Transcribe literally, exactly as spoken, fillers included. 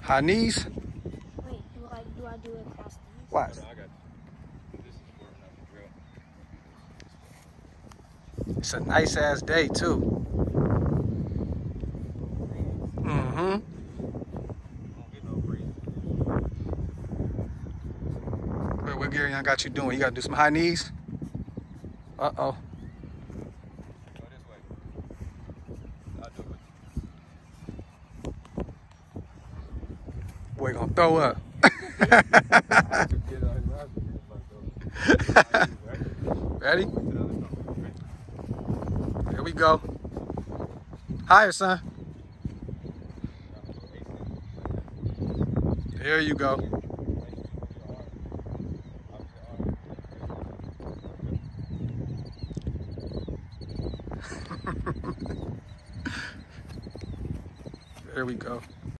High knees. Wait, do I do I do it across these? Watch. It's a nice ass day too. Mm-hmm. Wait, what Gareon got you doing? You gotta do some high knees? Uh-oh. Boy gonna throw up. Ready? Here we go. Higher, son. There you go. There we go.